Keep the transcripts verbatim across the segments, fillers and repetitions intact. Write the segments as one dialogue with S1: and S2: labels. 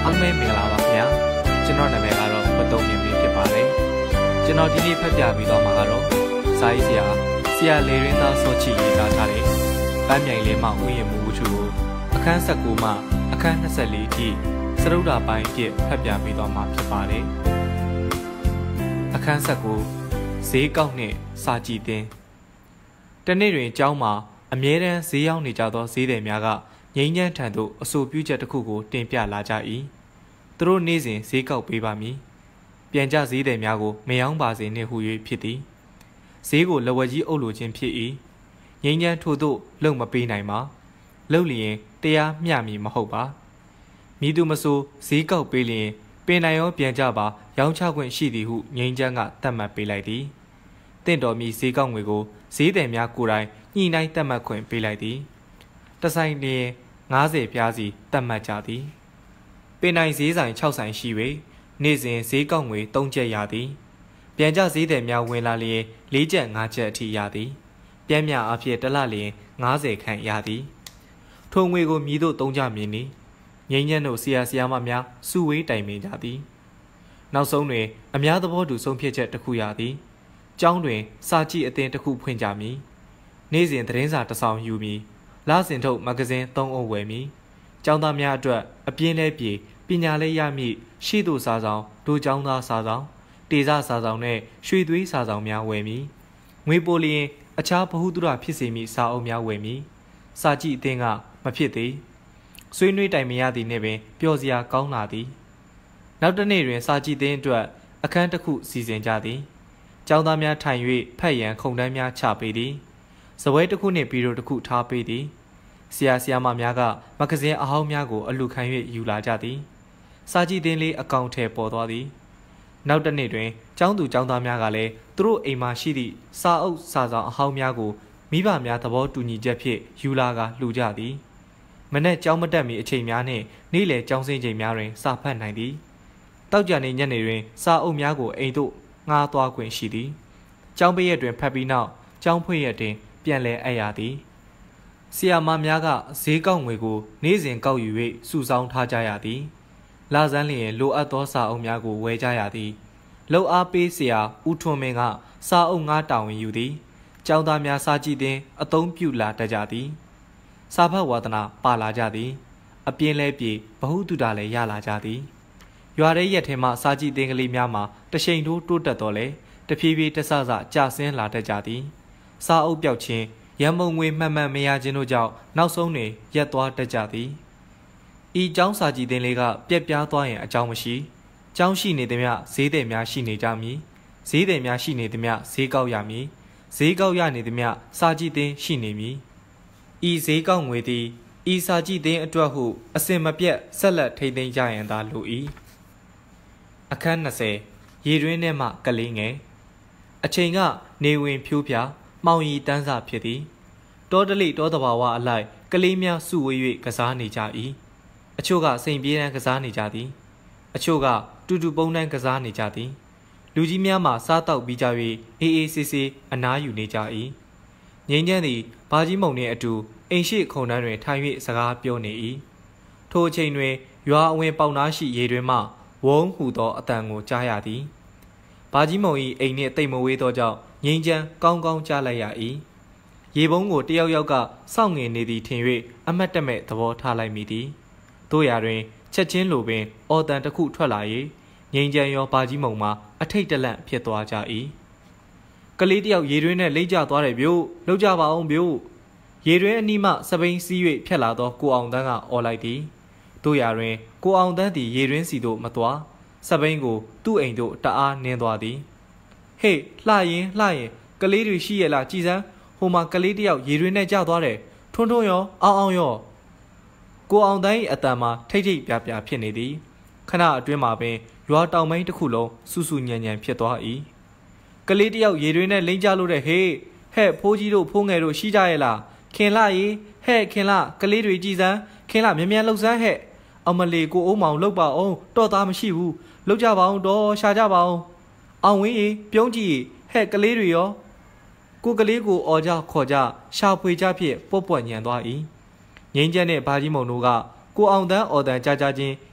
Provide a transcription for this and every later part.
S1: အားလုံးပဲမင်္ဂလာပါခင်ဗျာကျွန်တော်နာမည်ကတော့ဘတုံမြင့်မင်းဖြစ်ပါတယ်ကျွန်တော်ဒီနေ့ဖတ်ပြပြီးတော့မှာကတော့စာရေးဆရာဆရာလေရင်းသားစောချီရေးသားထားတဲ့ပန်းမြိုင်လေးမှဥယျာဉ်မှုဝတ္ထုကိုအခန်း၁၉မှအခန်း၂၄အထိစရုပ်တာပိုင်းအဖြစ်ဖတ်ပြပြီးတော့မှာဖြစ်ပါတယ်အခန်း၁၉ဈေးကောက်နဲ့စာကြည့်တင်တနေ့တွင်ကျောင်းမှာအမြဲတမ်းဈေးရောက်နေကြသောဈေးသည်များကငိမ့်ညမ်းထံသို့အဆိုပြုချက်တစ်ခုကိုတင်ပြလာကြ၏သူတို့နေ့စဉ်ဈေးကောက်ပေးပါမည်ပြန်ကြဈေးသည်များကိုမယောင်းပါစေနှင့်ဟူ၍ဖြစ်သည်ဈေးကိုလက်ဝဲကြီးအုပ်လိုခြင်းဖြစ်၏ငိမ့်ညမ်းထို့သို့လုံမပေးနိုင်ပါလှုပ်လျင်တရားမျှမည်မဟုတ်ပါမိသူမဆိုဈေးကောက်ပေးလျင်ပင်နိုင်ရောပြန်ကြပါရောင်းချခွင့်ရှိသည်ဟုငိမ့်ချမ်းကသတ်မှတ်ပေးလိုက်သည်တင့်တော်မီဈေးကောက်ငွေကိုဈေးသည်များကိုယ်တိုင်ညှိနှိုင်းသတ်မှတ်ခွင့်ပေးလိုက်သည်တဆိုင်လျင်၅၀ပြားစီသတ်မှတ်ကြသည်ပင်နိုင်ဈေးဆိုင်၆ဆိုင်ရှိ၍နေ့စဉ်ဈေးကောက်ငွေ၃ကျပ်ရသည်ပြန်ကြဈေးသည်များဝင်လာလျင်၄ကျပ်၅ကျပ်အထိရသည်ပြန်မြအဖြစ်တစ်လလျင်၅၀ခန့်ရသည်ထိုငွေကိုမြည်တို့သုံးကြမည်နီငိမ့်ညမ်းတို့ဆရာဆရာမများစုဝေးတိုင်ပင်ကြသည်နောက်ဆုံးတွင်အများသဘောတူဆုံးဖြတ်ချက်တစ်ခုရသည်ကျောင်းတွင်စာကြည့်အသင်းတစ်ခုဖွင့်ကြမည်နေ့စဉ်သတင်းစာတစ်စောင်ယူမည်လစဉ်ထုတ်မဂ္ဂဇင်းသုံးအုပ်ဝယ်မည်ကျောင်းသားများအတွက်အပြင်းလဲပြေပညာလဲရမည်ရှိသူစာဆောင်ဒိုကျောင်းသားစာဆောင်တေစာစာဆောင်နဲ့ရွှေသွေးစာဆောင်များဝယ်မည်ငွေပိုလျင်အခြားဗဟုသုတဖြစ်စေမည့်စာအုပ်များဝယ်မည်စာကြည့်အသင်းကမဖြစ်သေးဆွေးနွေးတိုင်မရသည်နှင့်ပင်ပျော်စရာကောင်းလာသည်နောက်တစ်နေ့တွင်စာကြည့်အသင်းအတွက်အခန်းတစ်ခုစီစဉ်ကြသည်ကျောင်းသားများထိုင်၍ဖတ်ရန်ခုံတန်းများချပေးသည်ဇပွဲတစ်ခုနှင့်ဗီဒီယိုတစ်ခုထားပေးသည်ဆရာဆရာမများကမဂ္ဂဇင်းအဟောင်းများကိုအလှခံ၍ယူလာကြသည်စာကြည့်တင်လေးအကောင့်ထဲပေါ်သွားသည်နောက်တစ်နေ့တွင်ကျောင်းသူကျောင်းသားများကလည်းသူတို့အိမ်မှာရှိသည့်စာအုပ်စာဆောင်အဟောင်းများကိုမိဘများသဘောတူညီချက်ဖြင့်ယူလာကလှူကြသည်မနေ့ကျောင်းမတက်မီအချိန်များနှင့်နေ့လယ်ကျောင်းဆင်းချိန်များတွင်စာဖတ်နိုင်သည်တောက်ကြနေညနေတွင်စာအုပ်များကိုအိမ်သို့ငှားသွားခွင့်ရှိသည်ကျောင်းပိရက်တွင်ဖတ်ပြီးနောက်ကျောင်းဖွင့်ရက်တွင်ပြန်လည်အပ်ရသည်ဆရာမများကဈေးကောက်ငွေကိုနေ့စဉ်ကောက်ယူ၍စုဆောင်းထားကြရသည်လဆန်းလျင်လိုအပ်သောစာအုပ်များကိုဝယ်ကြရသည်လှုပ်အားပေးဆရာဦးထွန်းမင်းကစာအုပ်ငှားတာဝန်ယူသည်ကျောင်းသားများစာကြည့်တင်အသုံးပြုလာတတ်ကြသည်စာဖတ်ဝါသနာပါလာကြသည်အပြင်းလဲပြေဘဟုတုတလည်းရလာကြသည်ရွာရဲရက်ထဲမှစာကြည့်တင်ကလေးများမှာတရှိန်တိုးတိုးတက်တော်လဲတဖြည်းဖြည်းတဆဆကျဆင်းလာတတ်ကြသည်စာအုပ်ပြောက်ခြင်းရန်မုံငွေမှန်မှန်မရခြင်းတို့ကြောင့်နောက်ဆုံးတွင်ရက်သွားတတ်ကြသည်ဤကျောင်းစာကြည့်တင်လေးကပြက်ပြားသွားရင်အကြောင်းမရှိကျောင်းရှိနေသည်များဈေးသည်များရှိနေကြမည်ဈေးသည်များရှိနေသည်များဈေးကောက်ရမည်ဈေးကောက်ရနေသည်များစာကြည့်တင်ရှိနေမည်ဤဈေးကောက်ငွေသည်ဤစာကြည့်တင်အတွက်ဟုအစင်မပြတ်ဆက်လက်ထိန်းသိမ်းကြရန်သာလို၏အခန်း၂၀ရေတွင်းထဲမှကလေးငယ်အချိန်ကနေဝင်ဖြိုးဖြာမှောင်ရီတန်းစာဖြစ်သည်တောတလိတောတဘာဝအလိုက်ကလေးများစုဝေး၍ကစားနေကြ၏အချို့ကစိန်ပြေးတန်းကစားနေကြသည်အချို့ကတူတူပုံတန်းကစားနေကြသည်လူကြီးများမှစားတောက်ပြီးကြ၍အေးအေးဆေးဆေးအနားယူနေကြ၏ငိမ့်ချမ်းသည်ဘာကြီးမုံနှင့်အတူအိမ်ရှိခုံတန်းတွင်ထိုင်၍စကားပြောနေ၏ထိုအချိန်တွင်ရွာအဝင်ပေါက်နားရှိရေတွင်မှဝုန်းဟူသောအတန်ကိုကြားရသည်ဘာကြီးမုံ၏အိမ်နှင့်တိတ်မဝေးသောကြောင့်ငိမ့်ချမ်းကောင်းကောင်းကြားလိုက်ရ၏ရေပုံးကိုတယောက်ယောက်ကစောင့်ငင်နေသည်ထင်၍အမတ်တမဲ့သဘောထားလိုက်မိသည်တို့ရာတွင်ချက်ချင်းလိုပင်အော်တန်တစ်ခုထွက်လာ၍ငိမ့်ချမ်းရောဘာကြီးမုံမှာအထိတ်တလန့်ဖြစ်သွားကြ၏ကလေးတယောက်ရေတွင်းနဲ့လိမ့်ကျသွားတယ်ဗျို့လှုပ်ကြပါအောင်ဗျို့ရေတွင်းအနီးမှစပိန်စီး၍ဖြတ်လာသောကိုအောင်တန်းကအော်လိုက်သည်တို့ရာတွင်ကိုအောင်တန်းသည်ရေတွင်းစီသို့မသွားစပိန်ကိုသူ့အိမ်သို့တအားနင်းသွားသည်ဟေ့လှရင်လှရင်ကလေးတွေရှိရလားကြည်စမ်းဟိုမှာကလေးတယောက်ရေတွင်းနဲ့ကျသွားတယ်ထွန်းထွန်းရောအောင်အောင်ရောကိုအောင်တန်း၏အတန်မှာထိတ်ထိတ်ပြပြဖြစ်နေသည်ခဏအတွင်းမှာပင်ရွာတောင်ပိုင်းတစ်ခုလုံးစူးစူးညံညံဖြစ်သွား၏ကလေးတယောက်ရေတွင်းနဲ့လိမ့်ကျလို့တဲ့ဟေ့ဟဲ့ဖိုးကြီးတို့ဖိုးငယ်တို့ရှိကြရဲ့လားခင်လှရေဟဲ့ခင်လှကလေးတွေကြည်စမ်းခင်လှမြန်မြန်လှုပ်စမ်းဟဲ့အမလီကိုအိုးမောင်လှုပ်ပါအောင်တော့သားမရှိဘူးလှုပ်ကြပါအောင်တော့ရှာကြပါအောင်အောင်ဝင်းရေပြုံးကြည့်ဟဲ့ကလေးတွေရောကိုကလေးကိုအော်ကြခေါ်ကြရှာဖွေကြဖြင့်ပွက်ပွက်ညံသွား၏ငိမ့်ကျက်နှင့်ဘာကြီးမုံတို့ကကိုအောင်တန်းအော်တန်ကြားကြားချင်း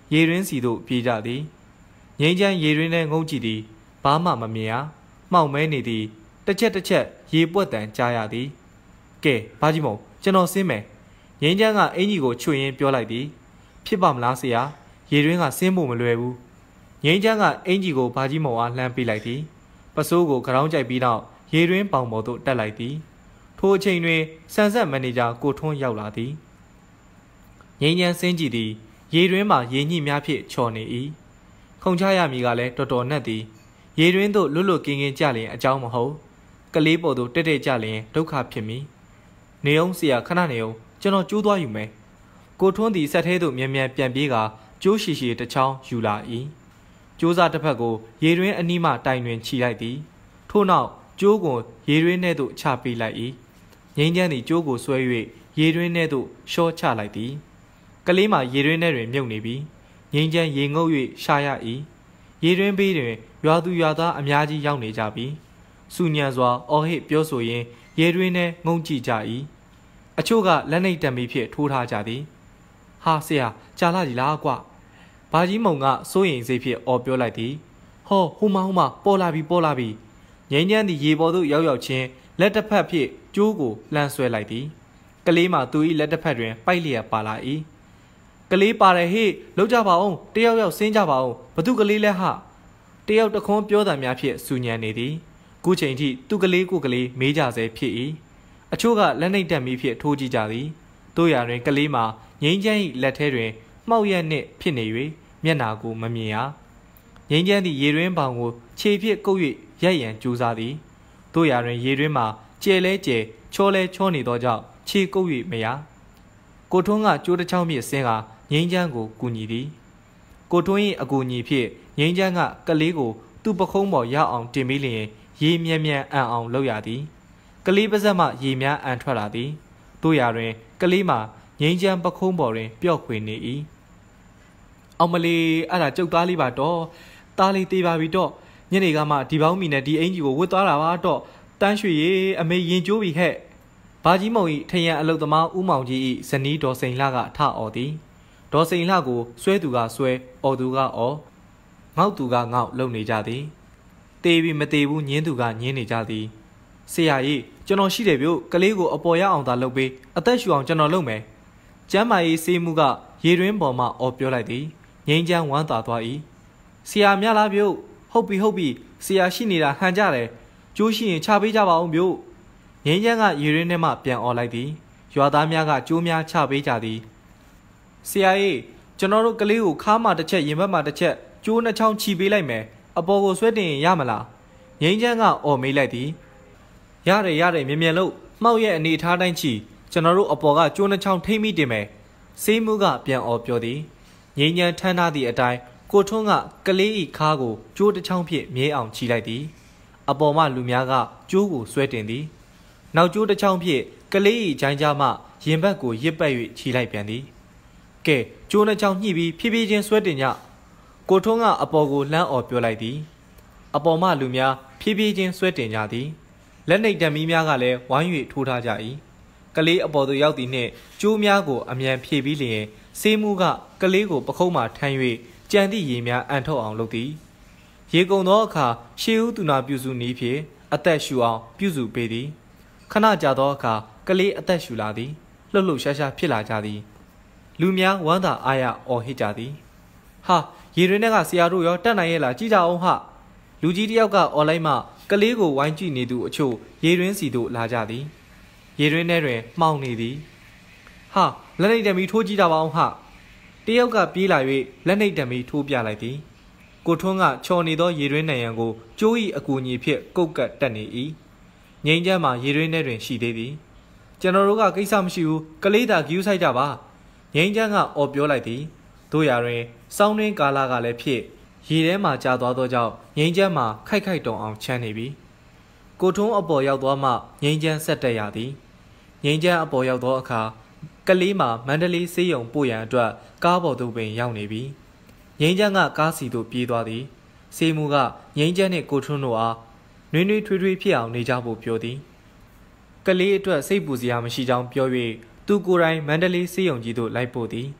S1: ရေရင်းစီတို့ပြေးကြသည်ငိမ့်ချမ်းရေရင်းနဲ့ငုံကြည့်သည်ဘာမှမမြင်ရမှောက်မဲနေသည်တစ်ချက်တစ်ချက်ရေပွက်တန်ကြားရသည်ကဲဘာကြီးမုံကျွန်တော်ဆင်းမယ်ငိမ့်ချမ်းကအင်ကြီးကိုချွတ်ရင်းပြောလိုက်သည်ဖြစ်ပါမလားဆရာရေရင်းကဆင်းဖို့မလွယ်ဘူးငိမ့်ချမ်းကအင်ကြီးကိုဘာကြီးမုံအားလှမ်းပေးလိုက်သည်ပစိုးကိုခေါင်းကြိုက်ပြီးနောက်ရေရင်းပေါင်ပေါ်သို့တက်လိုက်သည်ထိုအချိန်တွင်ဆန်ဆက်မန်နေဂျာကိုထွန်းရောက်လာသည်ငိမ့်ချမ်းဆင်းကြည့်သည်ရေရင်းမှာရေညှိများဖြင့်ချော်နေ၏ခုံချရမည်ကလည်းတော်တော်နက်သည်ရေရင်းသို့လွတ်လွတ်ကင်းကင်းကြလျင်အကြောင်းမဟုတ်ကလေးပေါ်သို့တက်တက်ကြလျင်ဒုက္ခဖြစ်မည်နေအောင်ဆရာခဏနေအောင်ကျွန်တော်ကျိုးသွားယူမယ်ကိုထွန်းသည်ဆက်သေးသို့မြန်မြန်ပြန်ပြေးကာကျိုးရှိရှိတစ်ချောင်းယူလာ၏ကျိုးစားတစ်ဖက်ကိုရေရင်းအနီးမှတိုင်တွင်ခြိလိုက်သည်ထို့နောက်ကျိုးကိုရေရင်းထဲသို့ချပေးလိုက်၏ငိမ့်ချမ်းသည်ကျိုးကိုဆွဲ၍ရေရင်းထဲသို့ရှော့ချလိုက်သည်ကလေးမှာရေရင်းထဲတွင်မြုပ်နေပြီးငိမ့်ချမ်းရေငုပ်၍ရှာရ၏ရေရင်းဘေးတွင်ရွာသူရွာသားအများကြီးရောက်နေကြပြီးစူညံစွာအော်ဟစ်ပြောဆိုရင်းရေရင်းထဲငုံကြည့်ကြ၏အချို့ကလက်နှိပ်တံမီဖြင့်ထိုးထားကြသည်ဟာဆရာကြာလာကြီးလားကွဘာကြီးမုံကစိုးရိမ်စိတ်ဖြင့်အော်ပြောလိုက်သည်ဟောဟိုမဟိုမပေါ်လာပြီပေါ်လာပြီငိမ့်ချမ်းသည်ရေပေါ်သို့ရောက်ရောက်ချင်းလက်တစ်ဖက်ဖြင့်ကျိုးကိုလှမ်းဆွဲလိုက်သည်ကလေးမှာသူ၏လက်တစ်ဖက်တွင်ပိုက်လျက်ပါလာ၏ကလေးပါတယ်ဟေ့လောက်ကြပါအောင်တယောက်ယောက်ဆင်းကြပါအောင်ဘသူကလေးလဲဟတယောက်တခွန်းပြောတာများဖြင့်စူညံနေသည်ခုချိန်ထိသူကလေးကိုကလေးမေးကြဆဲဖြစ်၏အချို့ကလက်နှိပ်တက်မီဖြင့်ထိုးကြည့်ကြသည်တို့ရာတွင်ကလေးမှာငိမ့်ချမ်း၏လက်ထဲတွင်မှောက်ရက်နှင့်ဖြစ်နေ၍မျက်နာကိုမမြင်ရငိမ့်ချမ်းသည့်ရေတွင်းပေါင်ကိုခြေဖြင့်ကုပ်၍ရိုက်ရန်ကြိုးစားသည်တို့ရာတွင်ရေတွင်းမှာကျဲလဲကျဲချောလဲချောနေသောကြောင့်ခြေကုပ်၍မရကိုထွန်းကကြိုးတစ်ချောင်းဖြင့်ဆင်းကာငိမ့်ချမ်းကိုကူညီသည်ကိုထွန်း၏အကူအညီဖြင့်ငိမ့်ချမ်းကကလေးကိုသူ့ပခုံးပေါ်ရောက်အောင်တင်ပြီးလျင်ရေမြန်မြန်အံ့အောင်လုပ်ရသည်ကလေးပါးစပ်မှရေများအံထွက်လာသည်တို့ရာတွင်ကလေးမှာငိမ့်ချမ်းပခုံးပေါ်တွင်ပျော့ခွေနေ၏အောင်မလေးအဲ့ဒါကျုပ်သားလေးပါတော့သားလေးသေးပါပြီတော့ညနေကမှဒီပေါင်းမီနဲ့ဒီအင်ကြီးကိုဝတ်သွားတာပါတော့တန်းရွှေရေအမေရင်ကျိုးပြီဟဲ့ဘာကြီးမုံ၏ထရန်အလုတ်သမားဦးမောင်ကြီး၏ဇနီးဒေါ်စိန်လှကထအော်သည်ဒေါ်စိန်လှကိုဆွဲသူကဆွဲအော်သူကအော်ငေါက်သူကငေါက်လုံနေကြသည်တေးပြီးမတေးဘူးညင်းသူကညင်းနေကြသည်ဆရာကြီးကျွန်တော်ရှိတယ်ဗျကလေးကိုအပေါ်ရအောင်သာလုပ်ပေးအသက်ရှူအောင်ကျွန်တော်လုပ်မယ်ကျမ်းမာရေးစေးမှုကရေတွင်းပေါ်မှအော်ပြောလိုက်သည်ငိမ့်ချမ်းဝမ်းသာသွား၏ဆရာမြလားဗျဟုတ်ပြီဟုတ်ပြီဆရာရှိနေတာဟန်ကြတယ်ကျိုးရှိရင်ချပေးကြပါအောင်ဗျငိမ့်ချမ်းကရေတွင်းထဲမှပြန်အော်လိုက်သည်ရွာသားများကကျိုးများချပေးကြသည်ဆရာကြီးကျွန်တော်တို့ကလေးကိုခါးမှတစ်ချက်ရင်ဘက်မှတစ်ချက်ကျိုးနှချောင်းချီပေးလိုက်မယ်အပေါ်ကိုဆွဲတင်ရင်ရမလားငိမ့်ချမ်းကအော်မေးလိုက်သည်ရတယ်ရတယ်မြင်မြန်လို့မှောက်ရဲ့အနေထားတိုင်းချီကျွန်တော်တို့အပေါ်ကကျိုးနှချောင်းထိမ့်မိတင်မယ်စေးမှုကပြန်အော်ပြောသည်ငိမ့်ချမ်းထမ်းထားသည့်အတိုင်းကိုထွန်းကကလေးဤခါကိုကျိုးတစ်ချောင်းဖြင့်မြဲအောင်ချီလိုက်သည်အပေါ်မှလူများကကျိုးကိုဆွဲတင်သည်နောက်ကျိုးတစ်ချောင်းဖြင့်ကလေးဤဂျိုင်းကြားမှရင်ဘတ်ကိုရစ်ပတ်၍ချီလိုက်ပြန်သည်ကဲကျိုးနှစ်ချောင်းညှိပြီးဖြည်းဖြည်းချင်းဆွဲတင်ကြကိုထွန်းကအပေါ်ကိုလှမ်းအော်ပြောလိုက်သည်အပေါ်မှလူများဖြည်းဖြည်းချင်းဆွဲတင်ကြသည်လက်နှိပ်တံမီးများကလည်းဝိုင်း၍ထိုးထားကြ၏ကလေးအပေါ်သို့ရောက်သည်နှင့်ကျိုးများကိုအမြန်ဖြည့်ပြီးလျင်စေးမှုကကလေးကိုပခုံးမှထမ်း၍ကြံသည့်ရေများအံထုတ်အောင်လုပ်သည်ရေကုန်သောအခါရှေးဦးသူနာပြုစုနည်းဖြင့်အသက်ရှူအောင်ပြုစုပေးသည်ခဏကြာသောအခါကလေးအသက်ရှူလာသည်လှုပ်လှုပ်ရှားရှားဖြစ်လာကြသည်လူများဝမ်းသာအားရအော်ဟစ်ကြသည်ဟာရေရင်းထဲကဆရာတို့ရောတက်နိုင်ရဲ့လားကြည့်ကြအောင်ဟာလူကြီးတယောက်ကအော်လိုက်မှကလေးကိုဝိုင်းကြည့်နေသူအချို့ရေရင်းစီသို့လာကြသည်ရေရင်းထဲတွင်မှောင်နေသည်ဟာလက်နှိပ်တံမီထိုးကြည့်ကြပါအောင်ဟာတယောက်ကပြေးလာ၍လက်နှိပ်တံမီထိုးပြလိုက်သည်ကိုထွန်းကချော်နေသောရေရင်းနံရံကိုကျိုး၏အကူအညီဖြင့်ကုတ်ကတ်တက်နေ၏ငိမ့်ချမ်းမှာရေရင်းထဲတွင်ရှိသေးသည်ကျွန်တော်တို့ကကိစ္စမရှိဘူးကလေးသာဂယူးဆိုင်ကြပါငိမ့်ချမ်းကအော်ပြောလိုက်သည်တို့ရာတွင်စောင်းတွင်းကာလကလည်းဖြစ်ရေထဲမှကြာသွားသောကြောင့်ငိမ့်ချမ်းမှာခိုက်ခိုက်တုံအောင်ချမ်းနေပြီကိုထွန်းအပေါ်ရောက်သွားမှငိမ့်ချမ်းဆက်တက်ရသည်ငိမ့်ချမ်းအပေါ်ရောက်သောအခါကလေးမှာမန္တလေးစေးရုံပို့ရန်အတွက်ကားပေါ်သို့ပင်ရောက်နေပြီငိမ့်ချမ်းကကားစီသို့ပြေးသွားသည်စေးမှုကငိမ့်ချမ်းနှင့်ကိုထွန်းတို့အားနွေးနွေးထွေးထွေးဖြစ်အောင်နေကြဖို့ပြောသည်ကလေးအတွက်စိတ်ပူစရာမရှိကြောင်းပြော၍သူကိုယ်တိုင်မန္တလေးစေးရုံကြီးသို့လိုက်ပို့သည်က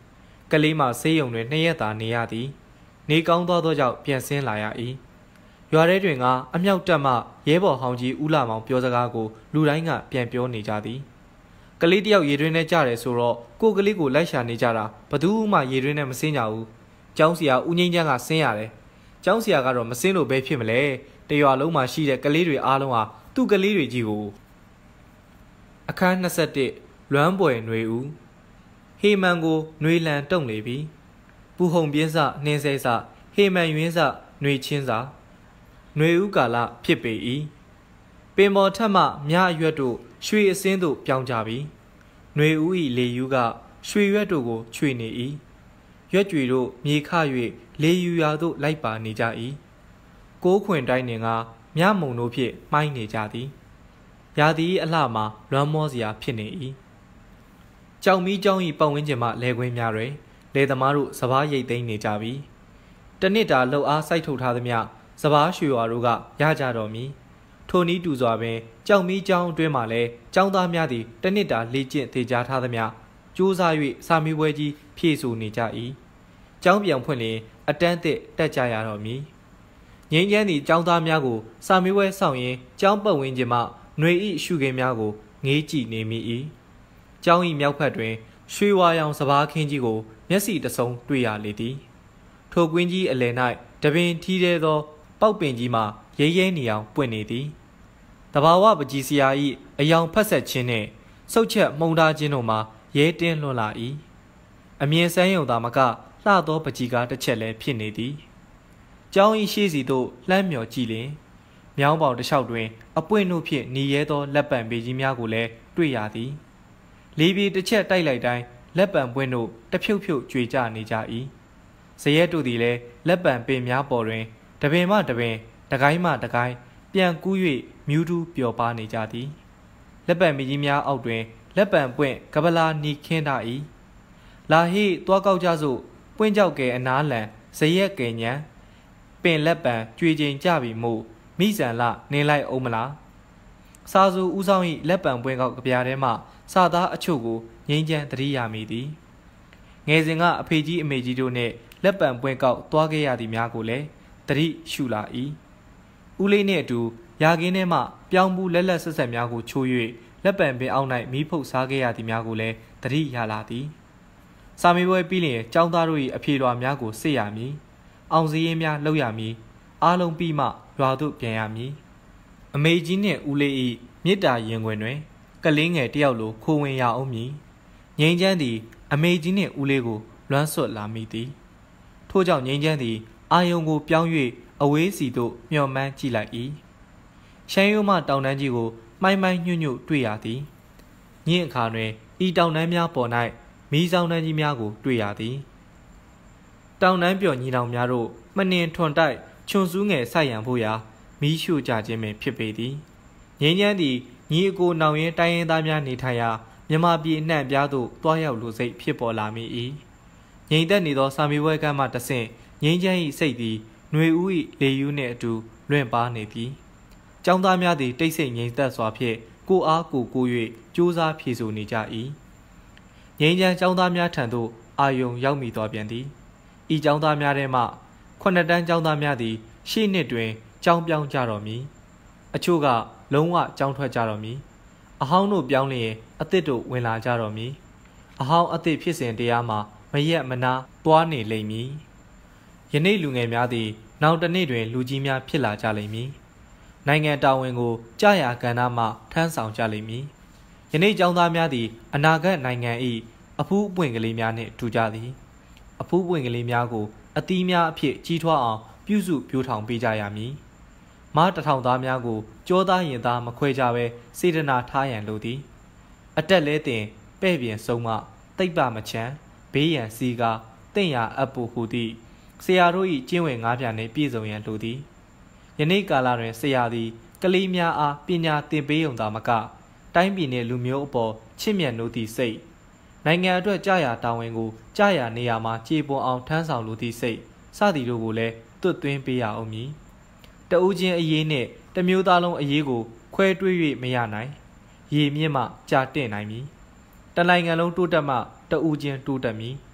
S1: ကလေးမှဆေးရုံတွင်နှစ်ရက်သာနေရသည်နေကောင်းသောသောကြောင့်ပြန်ဆင်းလာရ၏ရွာထဲတွင်ကအမြောက်တက်မှရဲဘော်ဟောင်းကြီးဦးလာမောင်ပြောစကားကိုလူတိုင်းကပြန်ပြောနေကြသည်ကလေးတယောက်ရေတွင်းထဲကျတယ်ဆိုတော့ကိုကလေးကိုလိုက်ရှာနေကြတာဘသူမှရေတွင်းထဲမဆင်းကြဘူးကျောင်းဆရာဦးငိမ့်ချမ်းကဆင်းရတယ်ကျောင်းဆရာကတော့မဆင်းလို့ပဲဖြစ်မလဲတရွာလုံးမှာရှိတဲ့ကလေးတွေအားလုံးဟာသူ့ကလေးတွေကြီးကိုအခန်း၂၁လွမ်းပွဲຫນွေဦးဟေမန်ကိုຫນွေလန်တုံလေပြီပူဟုံပြင်းစနှင်းဆဲစဟေမန်ယွင်းစຫນွေချင်းစာຫນွေဦးကာလဖြစ်ပေ၏ပင်ပေါ်ထက်မှမြအရွက်တို့ရွှေအစင်းတို့ပြောင်းကြပြီຫນွေဦး၏လေယူကရွှေရွက်တို့ကိုချွေနေ၏ရွက်ကြွေတို့မြေခ၍လေယူရာသို့လိုက်ပါနေကြ၏ကိုးခွင်တိုင်းနှင်ကမြမုံတို့ဖြင့်မှိုင်းနေကြသည်ရာသီအလှမှာလွမ်းမောစရာဖြစ်နေ၏ကြောင်မီးကျောင်း၏ပတ်ဝန်းကျင်မှလဲခွင်းများတွင်လေသမားတို့စပားရိတ်သိမ်းနေကြပြီတနစ်တာလှုပ်အားစိုက်ထုတ်ထားသမျှစပားရွှေဝါတို့ကရကြတော်မူထိုနည်းတူစွာပင်ကြောင်မီးကျောင်းအတွင်းမှလည်းကျောင်းသားများသည်တနစ်တာလေ့ကျင့်သေးကြထားသမျှကြိုးစား၍စာမေးပွဲကြီးဖြည့်ဆို့နေကြ၏ကျောင်းပြောင်ဖွင့်လျင်အတန်းသစ်တက်ကြရတော်မူငိမ့်ချမ်းသည့်ကျောင်းသားများကိုစာမေးပွဲဆောင်ရင်းကျောင်းပတ်ဝန်းကျင်မှຫນွေ၏ရှုခင်းများကိုငေးကြည့်နေမိ၏ကျောင်း၏မြောက်ဖက်တွင်ရွှေဝါရောင်စပားခင်းကြီးကိုမျက်စိတဆုံတွေ့ရလေသည်ထိုကွင်းကြီးအလယ်၌တပင်ထီးသေးသောပေါက်ပင်ကြီးမှရဲရဲနေအောင်ပွင့်နေသည်တဘာဝပကြီးစရာ၏အယောင်ဖက်ဆက်ခြင်းနှင့်စုတ်ချက်မှုန်ထားခြင်းတို့မှာရဲတင်းလွန်လာ၏အမြင်ဆန်းယုံသာမကလှသောပကြီးကားတစ်ချက်လည်းဖြစ်နေသည်ကျောင်း၏ရှေ့စီသို့လှမ်းမြော်ကြည့်လျင်မြောင်းပေါင်တစ်လျှောက်တွင်အပွင့်တို့ဖြင့်หนีရဲသောလက်ပံပေကြီးများကိုလည်းတွေ့ရသည်လေပြေတစ်ချက်တိုက်လိုက်တိုင်းလက်ပံပွင့်တို့တဖြုတ်ဖြုတ်ကြွေကြနေကြ၏ဇရက်တို့သည်လည်းလက်ပံပင်များပေါ်တွင်တပင်မှတပင်တကိုင်းမှတကိုင်းပြန်ကူး၍မြူးတူးပျော်ပါနေကြသည်လက်ပံပေကြီးများအောက်တွင်လက်ပံပွင့်ကပလာနီခင်းထား၏လာဟိသွားကောက်ကြစို့ပွင့်ကြောက်ကဲအနားလန်ဇရက်ကဲညံပင်လက်ပံကြွေချိန်ကြပြီမို့မိဆန်လနင်းလိုက်အောင်မလားစာစုဦးဆောင်၏လက်ပံပွင့်ကောက်ကပြားထဲမှစာသားအချို့ကိုငိမ့်ချမ်းသတိရမိသည်ငယ်စဉ်ကအဖေကြီးအမေကြီးတို့နှင့်လက်ပံပွင့်ကောက်သွားခဲ့ရသည်များကိုလည်းသတိရှုလာ၏ဦးလေးနှင့်အတူရာကင်းထဲမှပြောင်းဘူးလက်လက်ဆက်ဆက်များကိုချိုး၍လက်ပံပင်အောက်၌မီးဖုတ်စားခဲ့ရသည်များကိုလည်းသတိရလာသည်စာမေးပွဲပြီးလျင်ကျောင်းသားတို့၏အဖြေလွှာများကိုစစ်ရမည်အောင်စည်းရင်းများလုပ်ရမည်အားလုံးပြီးမှရွာသို့ပြန်ရမည်အမေကြီးနှင့်ဦးလေး၏မြစ်တာရင်ခွင်တွင်ကလေးငယ်တယောက်လိုခိုးဝင်ရအောင်မည်ငိမ့်ချမ်းသည်အမေကြီးနှင့်ဦးလေးကိုလွမ်းဆွတ်လာမိသည်ထို့ကြောင့်ငိမ့်ချမ်းသည်အာယုံကိုပြောင်း၍အဝေးစီသို့မျှော်မှန်းကြည့်လိုက်၏ရှမ်းရိုးမှတောင်တန်းကြီးကိုမှိုင်းမှိုင်းညွတ်ညွတ်တွေ့ရသည်ညင့်အခါတွင်ဤတောင်တန်းများပေါ်၌မီးဆောင်တန်းကြီးများကိုတွေ့ရသည်တောင်တန်းပြော်ညီနောင်များတို့မနှင်ထွန်တိုက်ချွန်စူးငယ်ဆိုက်ရန်ဖို့ရာမီးရှို့ကြခြင်းပင်ဖြစ်ပေသည်ငိမ့်ချမ်းသည်ညီအကိုနောင်ရင်တိုင်းရင်းသားများနေထိုင်ရာမြမပြည်နှံ့ပြားသို့တွားရောက်လိုစိတ်ဖြစ်ပေါ်လာမိ၏ငိမ့်သက်နေသောစာမေးပွဲကမ်းမှတဆင့်ငိမ့်ချမ်း၏စိတ်သည်ຫນွေဦး၏လေယူနှင့်အတူလွင့်ပါနေသည်ကျောင်းသားများသည်တိတ်ဆိတ်ငြိမ်သက်စွာဖြင့်ကိုအားကိုကို၍ကြိုးစားဖြေဆိုနေကြ၏ငိမ့်ချမ်းကျောင်းသားများထံသို့အာယုံရောက်မိသွားပြန်သည်ဤကျောင်းသားများထဲမှခုနှစ်တန်းကျောင်းသားများသည်ရှေ့နှစ်တွင်ကျောင်းပြောင်းကြတော်မူအချို့ကလုံးဝကျောင်းထွက်ကြတော်မူအဟောင်းတို့ပြောင်းလျင်အသစ်တို့ဝင်လာကြတော်မူအဟောင်းအသစ်ဖြစ်စဉ်တရားမှာမရက်မနာသွားနေလိမ့်မည်ယနေ့လူငယ်များသည်နောက်တစ်နေ့တွင်လူကြီးများဖြစ်လာကြလိမ့်မည်နိုင်ငံတာဝန်ကိုကြာရာကဏ္ဍမှထမ်းဆောင်ကြလိမ့်မည်ယနေ့ကျောင်းသားများသည်အနာဂတ်နိုင်ငံ၏အဖူးအပွင့်ကလေးများနှင့်တူကြသည်အဖူးပွင့်ကလေးများကိုအသီးများအဖြစ်ကြီးထွားအောင်ပြုစုပြိုးထောင်ပေးကြရမည်မားတထောင်သားများကိုကြောသားရင်သားမခွဲကြဘဲစေတနာထားရန်လိုသည်အတက်လဲတင်ပဲ့ပြင်ဆုံးမတိတ်ပမချမ်းဘေးရန်စီကားတင့်ရာအပ်ဖို့ဟူသည့်ဆရာတို့၏ကျင့်ဝတ်ငါးပြားနှင့်ပြည့်စုံရန်လိုသည်ယနေ့ကာလတွင်ဆရာသည်ကလေးများအားပညာသင်ပေးုံသာမကတိုင်းပြည်နှင့်လူမျိုးအပေါ်ချစ်မြတ်နိုးသည့်စိတ်နိုင်ငံအတွက်ကြာရာတာဝန်ကိုကြာရာနေရာမှာခြေပွန်အောင်ထမ်းဆောင်လိုသည့်စိတ်စသည်တို့ကိုလည်းတွတ်သွင်းပေးရအောင်မည်တဦးချင်းအရေးနှင့်တမျိုးသားလုံးအရေးကိုခွဲတွေး၍မရနိုင်ရေမြင့်မှကြာတင့်နိုင်မည်တနိုင်ငံလုံးတိုးတက်မှတဦးချင်းတိုးတက်မည်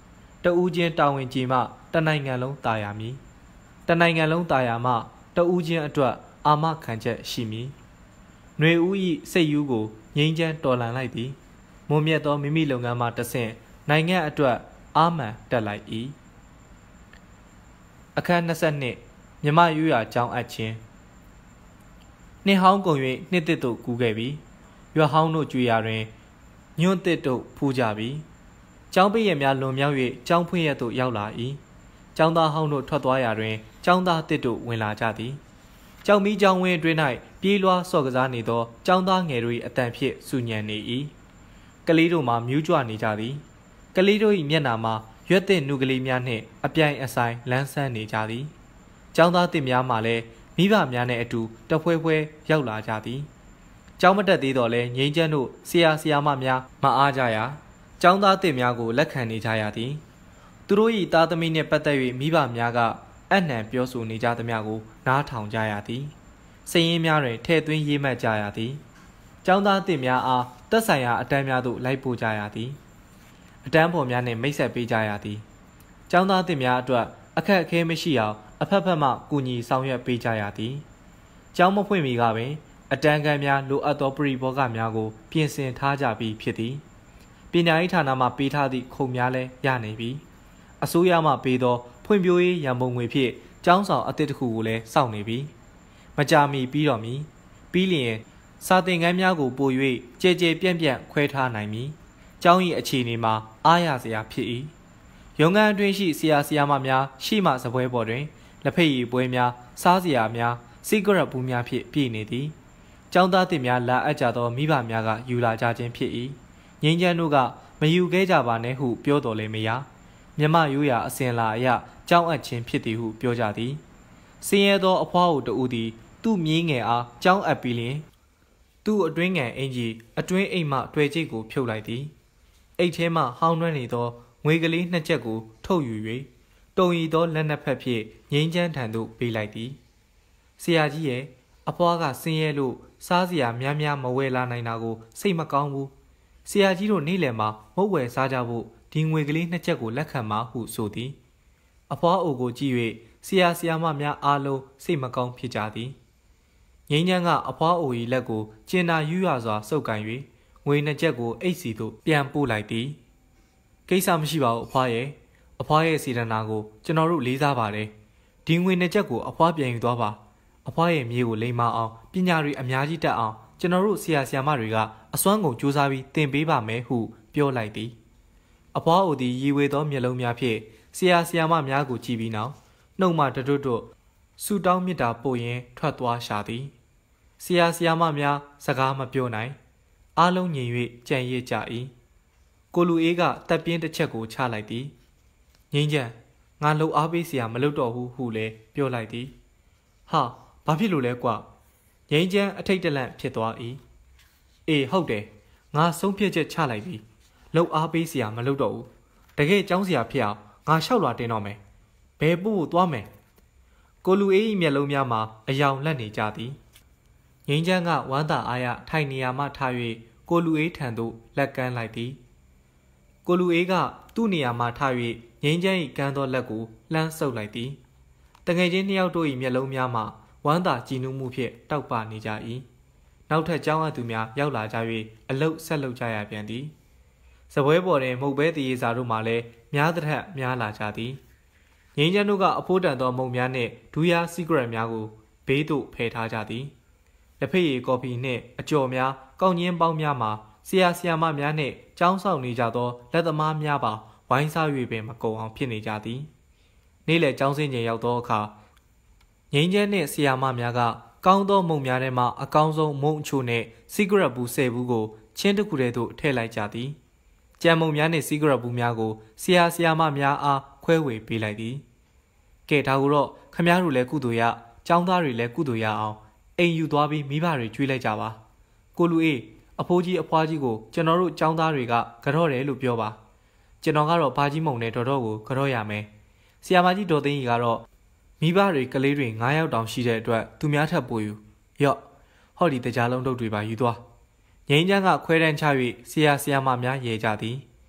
S1: တဦးချင်းတာဝန်ကြီးမှတနိုင်ငံလုံးတာယာမည်တနိုင်ငံလုံးတာယာမှတဦးချင်းအတွက်အာမခံချက်ရှိမည်ຫນွေဦး၏စိတ်ယူကိုငြိမ်းချမ်းတော်လှန်လိုက်သည်မွန်မြတ်သောမိမိလုပ်ငန်းမှတဆင့်နိုင်ငံအတွက်အာမန်တက်လိုက်၏အခန်း၂၂မြမယူရာကျောင်းအပ်ခြင်းနှစ်ဟောင်းကုန်၍နှစ်တစ်တို့ကူးခဲ့ပြီရွာဟောင်းတို့ကြွေရာတွင်ညွန့်တစ်တို့ဖူးကြပြီကျောင်းပိရက်များလွန်မြောက်၍ကျောင်းဖွင့်ရက်သို့ရောက်လာ၏ကျောင်းသားဟောင်းတို့ထွက်သွားရာတွင်ကျောင်းသားတစ်တို့ဝင်လာကြသည်ကျောင်းမီးကျောင်းဝင်းအတွင်း၌ပြေးလွှားစော့ကစားနေသောကျောင်းသားငယ်တို့၏အတန်ဖြင့်စူညံနေ၏ကလေးတို့မှမြူးကြွနေကြသည်ကလေးတို့၏မျက်နှာမှာရွက်သည့်နုကလေးများနှင့်အပြိုင်အဆိုင်လန်းဆန်းနေကြသည်ကျောင်းသားတစ်များမှလည်းမိဘများနှင့်အတူတဖွဲဖွဲရောက်လာကြသည်ကျောင်းမတက်သေးတော့လဲငိမ့်ချမ်းတို့ဆရာဆရာမများမအားကြရာကျောင်းသားတစ်များကိုလက်ခံနေကြရသည်သူတို့၏သားသမီးနှင့်ပတ်သက်၍မိဘများကအနှံပြောဆိုနေကြသမျှကိုနားထောင်ကြရသည်စည်ရင်းများတွင်ထဲ့သွင်းရေးမှတ်ကြရသည်ကျောင်းသားတစ်များအားသက်ဆိုင်ရာအတန်းများသို့လိုက်ပို့ကြရသည်အတန်းဖော်များနှင့်မိတ်ဆက်ပေးကြရသည်ကျောင်းသားတစ်များအတွက်အခက်အခဲမရှိအောင်အဖက်ဖက်မှကူညီဆောင်ရွက်ပေးကြရသည်ကျောင်းမဖွင့်မီကပင်အတန်းကန်းများလိုအပ်သောပရိဘောဂများကိုပြင်ဆင်ထားကြပြီးဖြစ်သည်ပညာရေးဌာနမှပေးထားသည့်ခုံများလည်းရနေပြီအစိုးရမှပေးသောဖွံ့ဖြိုးရေးရန်ပုံငွေဖြင့်ကျောင်းဆောင်အသစ်တစ်ခုကိုလည်းစောင့်နေပြီမကြာမီပြီးတော့မည်ပြီးလျင်စာသင်ခန်းများကိုပို၍ကြဲကြဲပြန့်ပြန့်ခွဲထားနိုင်မည်ကျောင်း၏အခြေအနေမှာအားရစရာဖြစ်၏ရုံးခန်းအတွင်းရှိဆရာဆရာမများရှိမှစပွဲပေါ်တွင်လက်ဖက်ရည်ပွဲများစားစရာများစီဂရက်ဘူးများဖြင့်ပြည့်နေသည်ကျောင်းသားတစ်များလာအပ်ကြသောမိဘများကယူလာကြခြင်းဖြစ်၏ငင်းချမ်းတို့ကမယူခဲ့ကြပါနဲ့ဟုပြောတော်လဲမရမြမရိုးရာအစဉ်လာအရကျောင်းအပ်ခြင်းဖြစ်သည်ဟုပြောကြသည်စင်ရဲသောအဖွားကိုတူသည်သူ့မြေးငယ်အားကျောင်းအပ်ပြီးလျင်သူ့အတွင်းငယ်အင်ကြီးအတွင်းအိမ်မှတွေ့ချိတ်ကိုဖြုတ်လိုက်သည်အိတ်ထဲမှဟောင်းနှွမ်းနေသောငွေကလေးနှစ်ချက်ကိုထုတ်ယူ၍တုံရီသောလက်နှစ်ဖက်ဖြင့်ငိမ့်ချမ်းထံသို့ပေးလိုက်သည်ဆရာကြီးရဲ့အဖွားကစင်ရဲလို့စားစရာများများမဝယ်လာနိုင်တာကိုစိတ်မကောင်းဘူးဆရာကြီးတို့နေ့လယ်မှာမုတ်ဝယ်စားကြဖို့ဒီငွေကလေးနှစ်ချက်ကိုလက်ခံပါဟုဆိုသည်အဖွားအိုကိုကြည့်၍ဆရာဆရာမများအားလုံးစိတ်မကောင်းဖြစ်ကြသည်ငိမ့်ချမ်းကအဖွားအို၏လက်ကိုကျင်နာယူရစွာစုပ်ကန်၍ငွေနှစ်ချက်ကိုအိတ်စီသို့ပြန်ပို့လိုက်သည်ကိစ္စမရှိပါဘူးအဖွားရဲ့အဖွားရဲ့စေတနာကိုကျွန်တော်တို့လေးစားပါတယ်ဒီငွေနှစ်ချက်ကိုအဖွားပြန်ယူသွားပါအဖွားရဲ့မြေကိုလိမ္မာအောင်ပညာတွေအများကြီးတက်အောင်ကျွန်တော်တို့ဆရာဆရာမတွေကအစွမ်းကုန်ကြိုးစားပြီးသင်ပေးပါမယ်ဟုပြောလိုက်သည်အဖွားအိုသည်ရည်ဝေသောမျက်လုံးများဖြင့်ဆရာဆရာမများကိုကြည့်ပြီးနောက်နှုတ်မှတွတ်တွတ်ဆူတောင်းမြစ်တာပို့ရင်းထွက်သွားရှာသည်ဆရာဆရာမများစကားမပြောနိုင်အားလုံးညင်၍ကြံ့ရစ်ကြ၏ကိုလူအေးကတပ်ပြင်းတစ်ချက်ကိုချလိုက်သည်ငင်းချမ်းငါလှုပ်အားပေးเสียမလုပ်တော့ဘူးဟုလည်းပြောလိုက်သည်ဟာဘာဖြစ်လို့လဲကွာငင်းချမ်းအထိတ်တလန့်ဖြစ်သွား၏အေးဟုတ်တယ်ငါဆုံးဖြတ်ချက်ချလိုက်ပြီလှုပ်အားပေးเสียမလုပ်တော့ဘူးတကယ်ကျောင်းเสียဖြစ်အောင်ငါလျှောက်လွှာတင်တော့မယ်ဘယ်ပို့ဖို့သွားမယ်ကိုလူအေး၏မျက်လုံးများမှာအယောင်လက်နေကြသည်ငင်းချမ်းကဝမ်းသာအားရထိုင်နေရာမှထား၍ကိုလူအေးထံသို့လက်ကမ်းလိုက်သည်ကိုလူအေးကသူ့နေရာမှထား၍ငင်းချမ်း၏ကမ်းသောလက်ကိုလှမ်းဆုပ်လိုက်သည်တငယ်ချင်းနှစ်ယောက်တို့၏မျက်လုံးများမှာဝမ်းသာကြည်နူးမှုဖြင့်တောက်ပနေကြ၏နောက်ထပ်ကျောင်းအပ်သူများရောက်လာကြ၍အလုတ်ဆက်လုပ်ကြရပြန်သည်စပွဲပေါ်တွင်မုတ်ပဲတည်ရစာတို့မှလည်းများသထက်များလာကြသည်ငင်းချမ်းတို့ကအဖိုးတန်သောမုံများနှင့်ဒူးယားစီဂရက်များကိုဘေးသို့ဖယ်ထားကြသည်လက်ဖက်ရည်ကော်ဖီနှင့်အကြော်များကောက်ညင်းပေါင်းများမှာဆရာဆရာမများနှင့်ကျောင်းဆောင်နေကြသောလက်သမားများပါဝိုင်းစား၍ပင်မကုန်အောင်ဖြစ်နေကြသည်နေ့လယ်ကျောင်းစင်းချိန်ရောက်သောအခါငင်းချမ်းနှင့်ဆရာမများကကောင်းသောမုံများထဲမှအကောင်းဆုံးမုံအချို့နှင့်စီဂရက်ဘူးဆယ်ဘူးကိုချင်းတစ်ခုတည်းသို့ထည့်လိုက်ကြသည်ကြံမုံများနှင့်စီဂရက်ဘူးများကိုဆရာဆရာမများအားခွဲဝေပေးလိုက်သည်ကဲဒါကိုတော့ခမည်းတော်လည်းကုသိုလ်ရကျောင်းသားတွေလည်းကုသိုလ်ရအောင်အိမ်ယူသွားပြီးမိဘတွေကျွေးလိုက်ကြပါကိုလူအေးအဖိုးကြီးအဖွားကြီးကိုကျွန်တော်တို့ကျောင်းသားတွေကကြော့တယ်လို့ပြောပါကျွန်တော်ကတော့ဘာကြီးမုံနဲ့တော်တော်ကိုကြော့ရမယ်ဆရာမကြီးဒေါ်သိန်းကြီးကတော့မိဘတွေကလေးတွေ၅ယောက်တောင်ရှိတဲ့အတွက်သူများထပ်ပို့ယူရော့ဟောဒီတကြားလုံးတုပ်တွေပါယူသွားငိမ့်ချမ်းကခွဲတန်းချ၍ဆရာဆရာမများရေကြသည်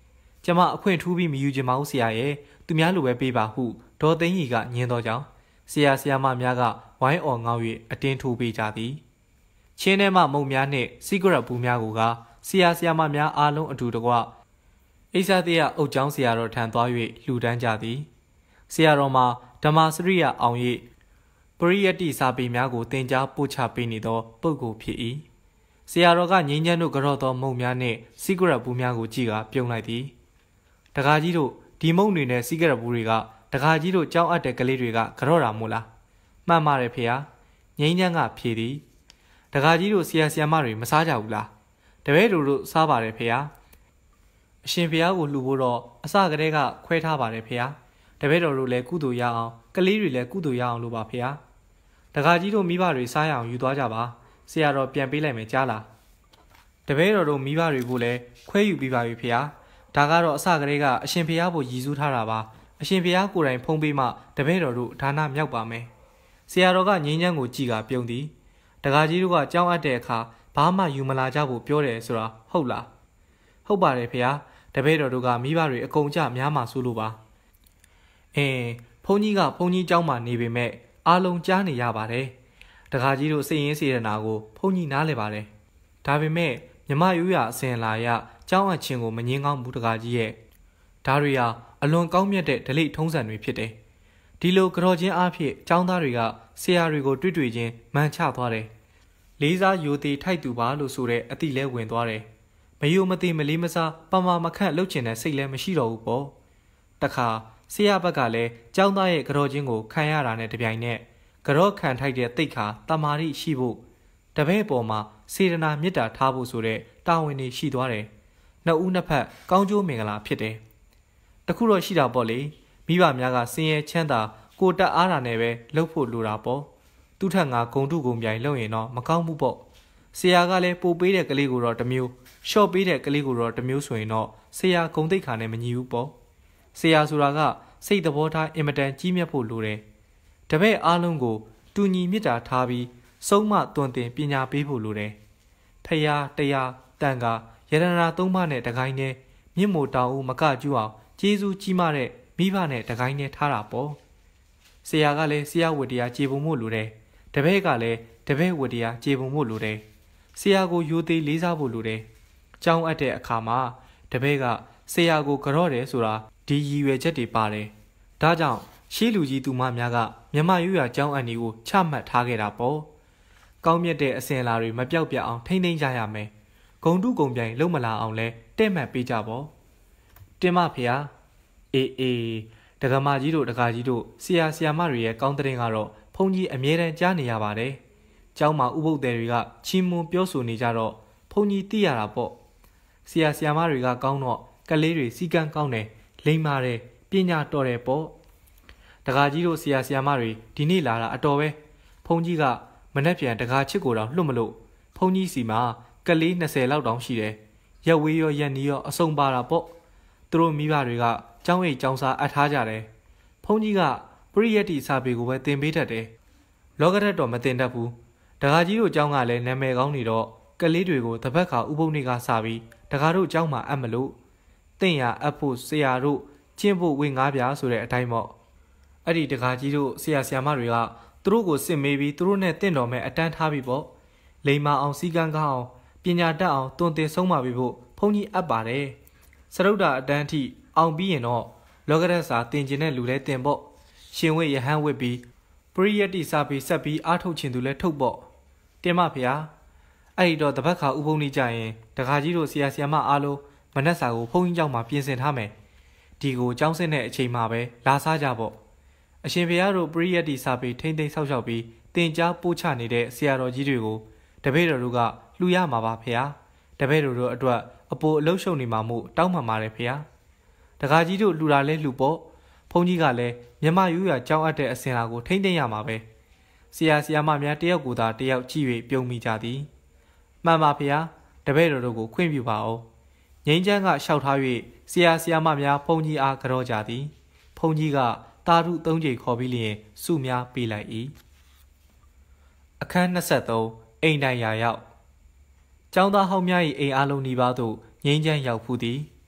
S1: ကျမအခွင့်ထူးပြီးမယူချင်ပါဘူးဆရာရဲ့သူများလိုပဲပေးပါဟုဒေါ်သိန်းကြီးကညင်းတော့ကြောင်းဆရာဆရာမများကဝိုင်းအော်ငေါ၍အတင်းထိုးပေးကြသည်ချင်းထဲမှမုံများနှင့်စီကရက်ဘူးများကိုကဆရာဆရာမများအားလုံးအတူတကွအိဆာသေးရအုတ်ကျောင်းဆရာတော်ထံသွား၍လှူဒန်းကြသည်ဆရာတော်မှာဓမ္မစရိယအောင်၍ပရိယတ္တိစာပေများကိုသင်ကြားပို့ချပေးနေသောပုဂ္ဂိုလ်ဖြစ်၏ဆရာတော်ကငိမ့်ချမ်းတို့ကြော့သောမုံများနှင့်စီကရက်ဘူးများကိုကြည့်ကပြုံးလိုက်သည်တကားကြီးတို့ဒီမုံတွေနဲ့စီကရက်ဘူးတွေကတကားကြီးတို့ကြောင်းအပ်တဲ့ကလေးတွေကကြော့တာမို့လားမှန်ပါတယ်ဖေဟာငိမ့်ချမ်းကဖြေသည်တကားကြီးတို့ဆရာဆရာမတွေမစားကြဘူးလားတပည့်တို့တို့စားပါတယ်ဖေဟာအရှင်ဖေဟာကိုလှူဖို့တော့အစကတည်းကခွဲထားပါတယ်ဖေဟာတပည့်တော်တို့လည်းကုသိုလ်ရအောင်ကလေးတွေလည်းကုသိုလ်ရအောင်လို့ပါဖေဟာတကားကြီးတို့မိဘတွေစားရအောင်ယူသွားကြပါဆရာတော်ပြန်ပေးလိုက်မယ်ကြားလားတပည့်တော်တို့မိဘတွေကိုလည်းခွဲယူပြီးပါပြီဖေဟာဒါကတော့အစကတည်းကအရှင်ဖေဟာကိုရည်စူးထားတာပါအရှင်ဖေဟာကိုယ်တိုင်ဖုံးပေးမှတပည့်တော်တို့ဒါနမြောက်ပါမယ်ဆရာတော်ကငိမ့်ချမ်းကိုကြည်ကပြုံးသည်တကားကြီးတို့ကကြောင်းအပ်တဲ့အခါဘာမှယူမလာကြဖို့ပြောတယ်ဆိုတာဟုတ်လားဟုတ်ပါတယ်ဖေဟာတပည့်တော်တို့ကမိဘတွေအကုန်ကြများမှဆိုလို့ပါအင်းဘုန်းကြီးကဘုန်းကြီးကျောင်းမှာနေပေမဲ့အားလုံးကြားနေရပါတယ်တကားကြီးတို့စိတ်ရင်းစေတနာကိုဘုန်းကြီးနားလည်ပါတယ်ဒါပေမဲ့မြမရိုးရအစဉ်လာရကျောင်းအချင်းကိုမငင်းကောင်းဘူးတကားကြီးရဲ့ဒါတွေဟာအလွန်ကောင်းမြတ်တဲ့ဓလေ့ထုံးစံတွေဖြစ်တယ်ဒီလိုကြော်ချင်းအားဖြင့်ကျောင်းသားတွေကဆရာတွေကိုတွေ့တွေ့ချင်းမှန်ချသွားတယ်လေးစားယိုသေးထိုက်သူပါလို့ဆိုတဲ့အတိလဲဝင်သွားတယ်မယိုမသေးမလေးမစားပမာမခန့်လှုပ်ချင်တဲ့စိတ်လည်းမရှိတော့ဘူးပေါ့တခါဆရာဘက်ကလည်းကျောင်းသားရဲ့ကြော်ချင်းကိုခံရတာနဲ့တပြိုင်နက်ကြောခံထိုက်တဲ့တိတ်ခါတမာရီရှိဖို့တပည့်ပေါ်မှာစေတနာမေတ္တာထားဖို့ဆိုတဲ့တာဝန်တွေရှိသွားတယ်နှစ်ဦးနှစ်ဖက်ကောင်းကျိုးမင်္ဂလာဖြစ်တယ်တခုတော့ရှိတာပေါ့လေမိဘများကစင်ရဲချမ်းသာကိုတက်အားတာနဲ့ပဲလှုပ်ဖို့လိုတာပေါ့သူ့ထက်ငါဂုံတုဂုံပြိုင်လုပ်ရင်တော့မကောင်းဘူးပေါ့ဆရာကလည်းပို့ပေးတဲ့ကလေးကိုတော့တစ်မျိုးရှော့ပေးတဲ့ကလေးကိုတော့တစ်မျိုးဆိုရင်တော့ဆရာဂုံတိတ်ခါနဲ့မညီဘူးပေါ့ဆရာဆိုတာကစိတ်သဘောထားအင်မတန်ကြီးမြတ်ဖို့လိုတယ်တပည့်အားလုံးကိုတူညီမေတ္တာထားပြီးဆုံးမသွန်သင်ပညာပေးဖို့လိုတယ်ဖရာတရားတန်ခါယရနာသုံးပါးနဲ့တကိုင်းနဲ့မြင့်မို့တောင်ဦးမကကျူးအောင်ကျေးဇူးကြီးမားတဲ့မိဘနဲ့တကိုင်းနဲ့ထားတာပေါ့ဆရာကလည်းဆရာဝတ္တရားကျေပုံမှုလိုတယ်တပည့်ကလည်းတပည့်ဝတ္တရားကျေပုံမှုလိုတယ်ဆရာကိုယိုသေးလေးစားဖို့လိုတယ်ကျောင်းအပ်တဲ့အခါမှာတပည့်ကဆရာကိုကြော့တယ်ဆိုတာဒီရည်ရွယ်ချက်တွေပါတယ်ဒါကြောင့်ရှေးလူကြီးသူမများကမြမရိုးရကျောင်းအန်ဒီကိုချမှတ်ထားခဲ့တာပေါ့ကောင်းမြတ်တဲ့အစဉ်အလာတွေမပြောက်ပြအောင်ထိမ့်သိမ်းကြရမယ်ဂုံတုဂုံပြိုင်လုံးမလာအောင်လဲတဲ့မှတ်ပေးကြပေါ့တင်မဖေဟာအေးအေးဒကမာကြီးတို့ဒကာကြီးတို့ဆရာဆရာမတွေရဲ့ကောင်းတဲ့ရင်ကတော့ဘုန်းကြီးအမြဲတမ်းကြားနေရပါတယ်ကျောင်းမှာဥပုပ်တယ်တွေကချီးမွမ်းပြောဆိုနေကြတော့ဘုန်းကြီးသိရတာပေါ့ဆရာဆရာမတွေကကောင်းတော့ကလေးတွေစီကန်းကောင်းတယ်လိမ္မာတယ်ပညာတော်တယ်ပေါ့ဒကာကြီးတို့ဆရာဆရာမတွေဒီနေ့လာတာအတော်ပဲဘုန်းကြီးကမနှက်ပြန်ဒကာချစ်ကိုတော့လွတ်မလို့ဘုန်းကြီးစီမှာကလေး၂၀လောက်တောင်ရှိတယ်ရက်ဝေးရောရက်နီးရောအစုံပါတာပေါ့သူတို့မိဘတွေကကျောင်းရိပ်ကျောင်းစားအပ်ထားကြတယ်ဘုန်းကြီးကပရိယတ္တိစာပေကိုပဲသင်ပေးတတ်တယ်လောကဓာတ်တော့မသင်တတ်ဘူးဒကာကြီးတို့ကျောင်းကလည်းနာမည်ကောင်းနေတော့ကလေးတွေကိုတပတ်ခါဥပုံနေကစပြီးဒကာတို့ကျောင်းမှာအပ်မလို့သင်ရအပ်ဖို့ဆရာတို့ကျင့်ဖို့ဝေငါးပြားဆိုတဲ့အတိုင်းပေါ့အဲ့ဒီဒကာကြီးတို့ဆရာဆရာမတွေကသူတို့ကိုစစ်မေးပြီးသူတို့နဲ့တင့်တော်မဲ့အတန်းထားပြီးပေါ့လိမ္မာအောင်စီကံကောင်းအောင်ပညာတတ်အောင်တွင်တင်ဆုံးမပေးဖို့ဘုန်းကြီးအပ်ပါတယ်စရုဒ္ဓအတန်းအထိအောင်ပြီးရင်တော့လောကရစာတင်ကျင်တဲ့လူလဲတင်ပေါ့ရှင်ဝိရဟန်းဝစ်ပြီးပရိယတ္တိစာပေဆက်ပြီးအားထုတ်ခြင်းသူလဲထုတ်ပေါ့တင်မဖေဟာအဲ့ဒီတော့တပတ်ခါဥပုံနေကြရင်ဒကာကြီးတို့ဆရာဆရာမအားလုံးမနက်စာကိုဘုန်းကြီးကျောင်းမှာပြင်ဆင်ထားမယ်ဒီကိုကျောင်းစစ်တဲ့အချိန်မှာပဲလာစားကြပေါ့အရှင်ဖေတို့ပရိယတ္တိစာပေထိမ့်သိမ်းဆောက်ရှောက်ပြီးတင်ကြားပို့ချနေတဲ့ဆရာတော်ကြီးတွေကိုတပည့်တော်တို့ကလှူရမှာပါဖေဟာတပည့်တော်တို့အတွက်အပိုအလုရှုံနေမှာမို့တောင်းပန်ပါတယ်ဖေဟာဒကာကြီးတို့လှူတာလဲလှူပေါ့ဘုန်းကြီးကလည်းမြမရိုးရကြောင်းအပ်တဲ့အစဉ်လာကိုထိမ့်သိမ်းရမှာပဲဆရာဆရာမများတယောက်ကိုသာတယောက်ကြည့်၍ပြုံးမိကြသည်မှန်ပါဖေဟာတပည့်တော်တို့ကိုခွင့်ပြုပါအောင်ငိမ့်ချမ်းကလျှောက်ထား၍ဆရာဆရာမများဘုန်းကြီးအားကြောကြသည်ဘုန်းကြီးကတာရုသုံးကြိမ်ခေါ်ပြီးလျင်စုများပေးလိုက်၏အခန်း၂၃အိမ်တိုင်ရာရောက်ကျောင်းသားဟောင်းများ၏အိမ်အားလုံးဒီပါသို့ငိမ့်ချမ်းရောက်ဖူးသည်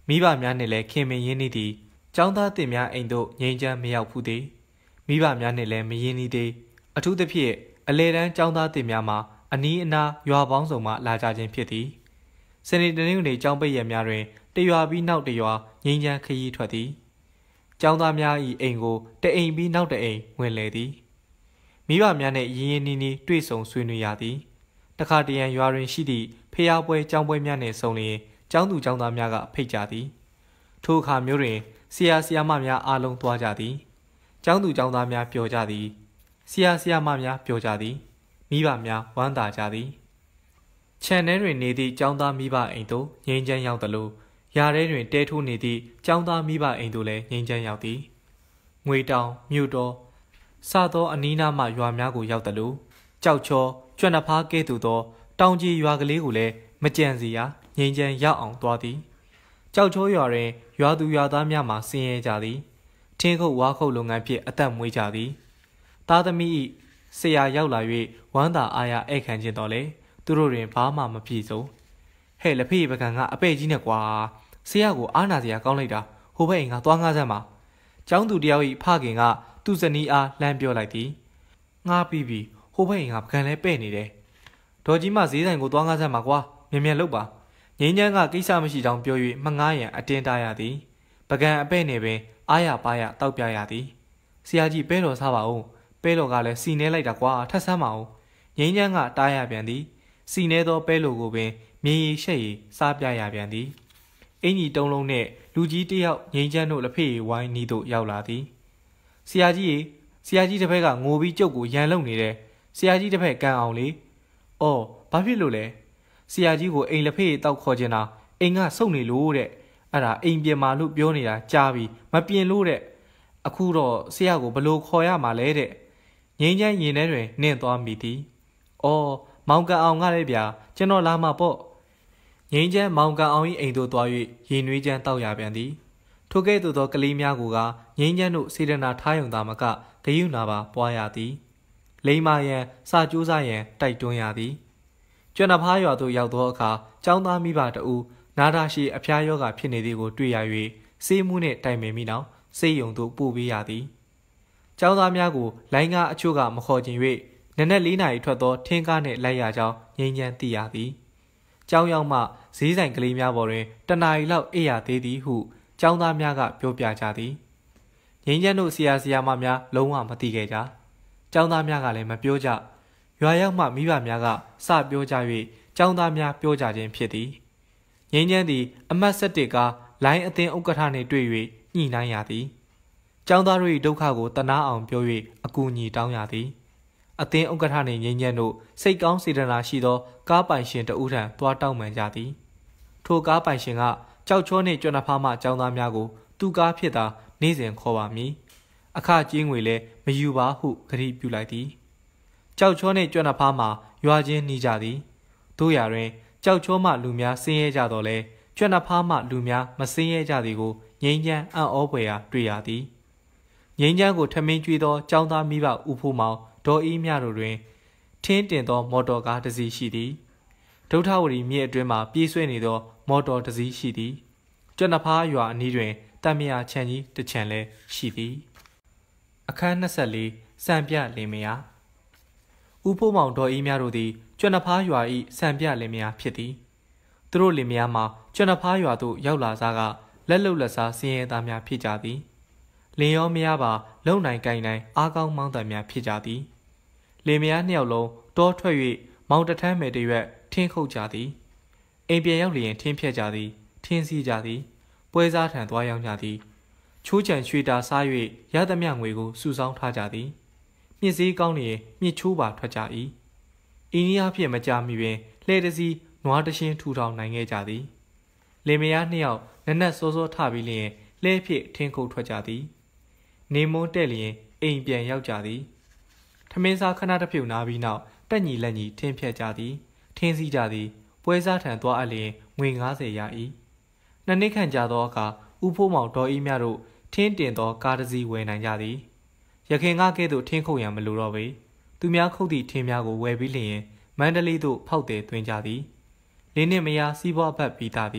S1: မိဘများနှင့်လည်းခင်မင်ရင်းနှီးသည်ကျောင်းသားတင်များအိမ်သို့ငြိမ်းချမ်းမရောက်ဘူးသည်မိဘများနှင့်လည်းမရင်းနှီးသည်အထူးသဖြင့်အလေတန်းကျောင်းသားတင်များမှာအနီးအနားရွာပေါင်းစုံမှလာကြခြင်းဖြစ်သည်စနေတနင်္ဂနွေကျောင်းပိတ်ရက်များတွင်တရွာပြီးနောက်တရွာငြိမ်းချမ်းခရီးထွက်သည်ကျောင်းသားများ၏အိမ်ကိုတအိမ်ပြီးနောက်တအိမ်ဝင်လေသည်မိဘများနှင့်ရင်းရင်းနှီးနှီးတွေ့ဆုံဆွေးနွေးရသည်တခါတရံရွာတွင်ရှိသည့်ဖျားပွဲကျောင်းပွဲများနှင့်ဆုံလျင်ကျောင်းသူကျောင်းသားများကဖိတ်ကြသည်ထိုအခါမျိုးတွင်ဆရာဆရာမများအားလုံးသွားကြသည်ကျောင်းသူကျောင်းသားများပျော်ကြသည်ဆရာဆရာမများပျော်ကြသည်မိဘများဝမ်းသာကြသည်ခြံထဲတွင်နေသည့်ကျောင်းသားမိဘအိမ်သို့ငြိမ်းချမ်းရောက်သလိုယာထဲတွင်တဲထိုးနေသည့်ကျောင်းသားမိဘအိမ်သို့လည်းငြိမ်းချမ်းရောက်သည်ငွေတောင်မြို့တော်စသောအနီးနားမှရွာများကိုရောက်သလိုကြောက်ချောကျွမ်းနှဖားကဲ့သို့သောတောင်ကြီးရွာကလေးကိုလည်းမကြံစီရာငြိမ်းချမ်းရောက်အောင်သွားသည်ကြောက်ချောရွာတွင်ရွာသူရွာသားများမှဆင်းရဲကြသည်ထင်းခုတ်ဝါခုတ်လုပ်ငန်းဖြင့်အသက်မွေးကြသည်သားသမီး၏ဆရာရောက်လာ၍ဝမ်းသာအားရဧည့်ခံခြင်းတော်လေသူတို့တွင်ဘာမှမပြည့်စုံဟဲ့လက်ဖေးပကံကအပဲ့ကြီးနဲ့ကွာဆရာကိုအားနာစရာကောင်းလိုက်တာဟိုဘက်အိမ်ကသွားငားစမ်းပါကျောင်းသူတယောက်၏ဖခင်ကသူ့ဇနီးအားလှမ်းပြောလိုက်သည်ငားပြီးပြီဟိုဘက်အိမ်ကပကံလဲပဲ့နေတယ်ဒေါ်ကြီးမဈေးဆိုင်ကိုသွားငားစမ်းပါကွာမြန်မြန်လုပ်ပါငိမ့်ချမ်းကကိစ္စမရှိကြောင်းပြော၍မငားရန်အတင်းတားရသည်ပကံအပဲ့နေပင်အားရပါရတောက်ပြရသည်ဆရာကြီးပဲတော်စားပါဦးပဲတော်ကလည်းစီနေလိုက်တာကွာထပ်ဆမ်းပါဦးငိမ့်ချမ်းကတားရပြန်သည်စီနေသောပဲလိုကိုပင်မြေရီရှက်ရီစားပြရပြန်သည်အင်ကြီးတုံးလုံးနှင့်လူကြီးတယောက်ငိမ့်ချမ်းတို့လက်ဖေးဝိုင်းနီးသို့ရောက်လာသည်ဆရာကြီးရေဆရာကြီးတစ်ဖက်ကငိုပြီးကြုတ်ကိုရန်လုံနေတယ်ဆရာကြီးတစ်ဖက်ကန်အောင်လေအော်ဘာဖြစ်လို့လဲဆရာကြီးကိုအိမ်လက်ဖေးတောက်ခေါ်ချင်တာအိမ်ကစုပ်နေလို့တဲ့အဲ့ဒါအိမ်ပြင်မာလို့ပြောနေတာကြားပြီးမပြင်လို့တဲ့အခုတော့ဆရာကိုဘလို့ခေါ်ရမှာလဲတဲ့ငိမ့်ချမ်းရင်ထဲတွင်နင့်သွားမိသည်အော်မောင်ကန်အောင်ကလည်းဗျာကျွန်တော်လာမှာပေါ့ငိမ့်ချမ်းမောင်ကန်အောင်၏အိမ်သို့သွား၍ရင်နွေးချမ်းတောက်ရပြန်သည်ထိုကဲ့သို့သောကလေးများကိုကငိမ့်ချမ်းတို့စေတနာထားယုံသာမကဂယုဏပါပွားရသည်လိမ္မာရန်စာကြိုးစားရန်တိုက်တွန်းရသည်ကျွမ်းနှဖားရွာသို့ရောက်သောအခါကျောင်းသားမိဘတဦးနာတာရှိအဖျားယောဂဖြစ်နေသည်ကိုတွေ့ရ၍ဆေးမှုနှင့်တိုင်ပင်ပြီးနောက်ဆေးရုံသို့ပို့ပေးရသည်ကျောင်းသားများကိုလိုင်းကားအချို့ကမခေါ်ချင်၍နက်နက်လေးနာရီထွက်သောထင်းကားနှင့်လိုက်ရကြောင်းငြိမ်းချမ်းသိရသည်ကျောင်းရောက်မှဈေးဆိုင်ကလေးများပေါ်တွင်တနာရီလောက်အိပ်ရသေးသည်ဟုကျောင်းသားများကပြောပြကြသည်ငြိမ်းချမ်းတို့ဆရာဆရာမများလုံးဝမသိခဲ့ကြကျောင်းသားများကလည်းမပြောကြရွာရောက်မှမိဘများကစပြောကြ၍ကျောင်းသားများပြောကြခြင်းဖြစ်သည်ငြိမ်းချမ်းသည်အမတ်ဆက်တစ်ကားလိုင်းအသင်းဥက္ကဋ္ဌနှင့်တွေ့၍ညှိနှိုင်းရသည်ကျောင်းသားတို့၏ဒုက္ခကိုတနာအောင်ပြော၍အကူအညီတောင်းရသည်အသင်းဥက္ကဋ္ဌနှင့်ငြိမ်းချမ်းတို့စိတ်ကောင်းစေတနာရှိသောကားပိုင်ရှင်တဦးထံသွားတောင်းပန်ကြသည်ထိုကားပိုင်ရှင်ကကြောက်ချောနှင့်ကျွမ်းနှဖားမှကျောင်းသားများကိုသူကားဖြစ်သာနေ့စဉ်ခေါ်ပါမည်အခကြေးငွေလည်းမယူပါဟုကတိပြုလိုက်သည်ကြောက်ချောနှင့်ကျွမ်းနှဖားမှရွာချင်းနှီးကြသည်တို့ရာတွင်ကြောက်ချောမှလူများဆင်းရဲကြတော့လဲကျွမ်းနှဖားမှလူများမဆင်းရဲကြသည်ကိုငြိမ်းချမ်းအံ့ဩဖွယ်ရာတွေ့ရသည်ငြိမ်းချမ်းကိုထမင်းကျွေးသောကျောင်းသားမိဘဦးဖိုးမောင်ဒေါ်အေးမြတို့တွင်ထင်းတင်သောမော်တော်ကားတစ်စီးရှိသည်ဒုထဝတီမြစ်အတွင်းမှပြေးဆွဲနေသောမော်တော်တစ်စီးရှိသည်ကျွမ်းနှဖားရွာအနီးတွင်တံမြာခြံကြီးတစ်ခြံလည်းရှိသည်အခန်းနှစ်ဆယ့်လေးစံပြလင်မယားဦးဖိုးမောင်ဒေါ်အေးမြတို့သည်ကျွမ်းနှဖားရွာ၏စံပြလင်မယားဖြစ်သည်သူတို့လင်မယားမှာကျွမ်းနှဖားရွာသို့ရောက်လာစားကလက်လုံလက်စားဆင်းရဲသားများဖြစ်ကြသည်လင်ရောမယားပါလုံနိုင်ကိုင်နိုင်အားကောင်းမောင်းတန်များဖြစ်ကြသည်လင်မယားနှစ်ယောက်လုံးတောထွက်၍မောင်တထမ်းမယ်တရွက်ထင်းခုတ်ကြသည်အိမ်ပြန်ရောက်လျင်ထင်းဖြက်ကြသည်ထင်းစီးကြသည်ပွဲစားထံသွားရောက်ကြသည်ချိုးချံရွှေတာစား၍ရသမျှငွေကိုစုဆောင်းထားကြသည်မြစ်စည်းကောင်းလျင်မြစ်ချိုးပါထွက်ကြ၏ဤနည်းအားဖြင့်မကြာမီပင်လှဲတစည်းနွားတရှင်းထူထောင်နိုင်ခဲ့ကြသည်လင်မယားနှစ်ယောက်နက်နက်စောစောထပြီးလျင်လှဲဖြင့်ထင်းခုတ်ထွက်ကြသည်နေမွန်းတက်လျင်အိမ်ပြန်ရောက်ကြသည်ထမင်းစားခဏတစ်ဖြုတ်နာပြီးနောက်တက်ညီလက်ညီထင်းဖြက်ကြသည်ထင်းစည်းကြသည်ပွဲစားထံသွားအပ်လျင်ငွေငါးဆယ်ရ၏နှစ်နှစ်ခန့်ကြာသောအခါဦးဖိုးမောင်ဒေါ်အေးမြတို့ထင်းတင်သောကားတစ်စီးဝယ်နိုင်ကြသည်ရခင်ကကဲ့သို့ထင်းခုတ်ရန်မလိုတော့ပေသူများခုတ်သည့်ထင်းများကိုဝယ်ပြီးလျင်မန္တလေးသို့ဖောက်တယ်သွင်းကြသည်လင်းနှင့်မယားစီးပွားဘက်ပြီးသားသည်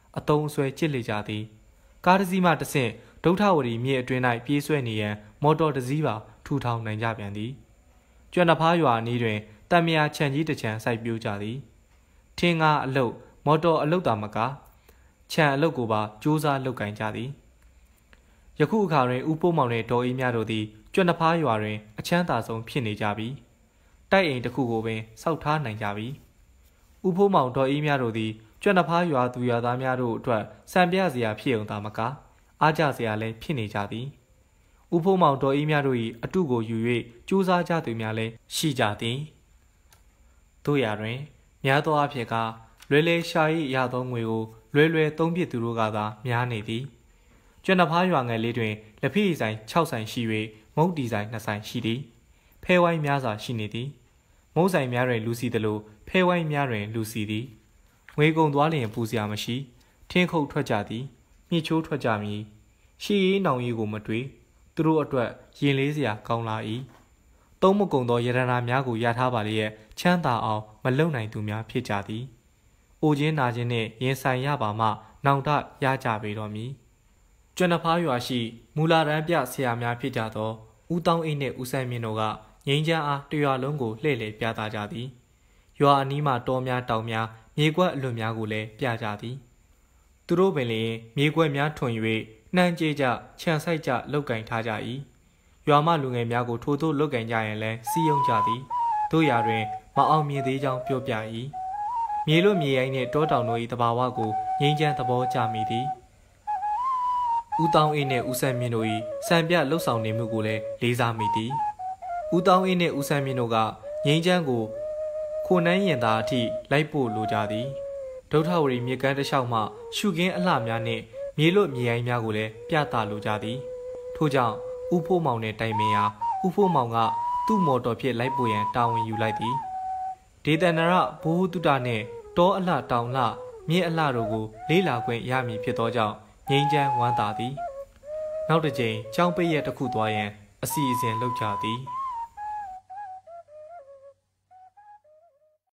S1: အတုံးအဆွဲကျစ်လေကြသည်ကားတစ်စီးမှတစ်ဆင့်ဒုဋ္ဌဝရီမြေအတွင်း၌ပြေးဆွဲနေရန်မော်တော်တစ်စီးပါထူထောင်နိုင်ကြပြန်သည်ကျွမ်းနဖားရွာအနီးတွင်တံမြာခြံကြီးတစ်ခြံစိုက်ပျိုးကြသည်ထင်းကားအလုတ်မော်တော်အလုတ်သာမကခြံအလုတ်ကိုပါကြိုးစားလုပ်ကင်ကြသည်ယခုအခါတွင်ဦးပိုးမောင်နှင့်ဒေါ်အေးမြတို့သည်ကျွမ်းနဖားရွာတွင်အချမ်းသာဆုံးဖြစ်နေကြပြီတိုက်အိမ်တစ်ခုကိုပင်စောက်ထားနိုင်ကြပြီဦးဖိုးမောင်ဒေါ်အေးမြတို့သည်ကျွမ်းနဖားရွာသူရွာသားများတို့အတွက်စံပြစရာဖြစ်ုံသာမကအားကြစရာလည်းဖြစ်နေကြသည်ဦးဖိုးမောင်ဒေါ်အေးမြတို့၏အတုကိုယူ၍ကြိုးစားကြသူများလည်းရှိကြသည်တို့ရာတွင်များသောအားဖြင့်ကလွယ်လွယ်ရှာ၏ရသောငွေကိုလွယ်လွယ်သုံးပြသူတို့ကသာများနေသည်ကျွမ်းနဖားရွာငယ်လေးတွင်လက်ဖက်ဆိုင်၆ဆိုင်ရှိ၍မုတ်တီဆိုင်၂ဆိုင်ရှိသည်ဖဲဝိုင်းများစွာရှိနေသည်မုတ်ဆိုင်များတွင်လူစီသလိုဖဲဝိုင်းများတွင်လူစီသည်ငွေကုန်သွားလျင်ပူစရာမရှိထင်းခုတ်ထွက်ကြသည်မြစ်ချိုးထွက်ကြမည်ရှီရေးနောင်ရေးကိုမတွေ့သူတို့အတွက်ရင်လေးစရာကောင်းလာ၏သုံးမကုံသောယရနာများကိုရထားပါလျက်ချမ်းသာအောင်မလုံနိုင်သူများဖြစ်ကြသည်အိုခြင်းနာခြင်းနှင့်ရင်ဆိုင်ရပါမှနောင်တရကြပေတော်မူကျွမ်းနဖားရွာရှိမူလာရန်ပြဆရာများဖြစ်ကြသောဦးတောင်းအိတ်နှင့်ဦးဆန်းမြင့်တို့ကငိမ့်ချမ်းအားတရွာလုံးကိုလှည့်လည်ပြသကြသည်ရွာအနီးမှတောများတောင်များမြေကွက်အလွတ်များကိုလည်းပြကြသည်သူတို့ပင်လျင်မြေကွက်များထွန်၍နှမ်းကြေးကြခြံဆိုင်ကြလုတ်ကင်ထားကြ၏ရွာမှလူငယ်များကိုထိုသို့လုတ်ကင်ကြရင်လည်းစီးယုံကြသည်တို့ရာတွင်မအောင်မြင်သေးကြောင်းပြောပြ၏မြေလွတ်မြေရိုင်းနှင့်တောတောင်တို့၏တဘာဝကိုငိမ့်ချမ်းသဘောကျမိသည်ဦးတောင်းအေးနှင့်ဦးဆန်းမြင့်တို့၏စံပြလှုပ်ဆောင်နေမှုကိုလည်းလေးစားမိသည်ဦးတောင်းအေးနှင့်ဦးဆန်းမြင့်တို့ကငိမ့်ချမ်းကိုခိုနှန်းရင်သာအထိလိုက်ပို့လိုကြသည်ဒုဋ္ဌဝရီမြေကမ်းတစ်လျှောက်မှရှုခင်းအလှများနှင့်မြေလွတ်မြေရိုင်းများကိုလည်းပြသလိုကြသည်ထို့ကြောင့်ဦးဖိုးမောင်နှင့်တိုင်ပင်ရာဦးဖိုးမောင်ကသူ့မော်တော်ဖြင့်လိုက်ပို့ရန်တာဝန်ယူလိုက်သည်ဒေသနာရဘိုးတုတနှင့်တောအလှတောင်လှမြင့်အလှတို့ကိုလေးလာခွင့်ရမည်ဖြစ်သောကြောင့်ငိမ့်ချမ်းဝမ်းသာသည်နောက်တစ်ကြိမ်ကျောင်းပိတ်ရက်တစ်ခုသွားရန်အစီအစဉ်လုပ်ကြသည်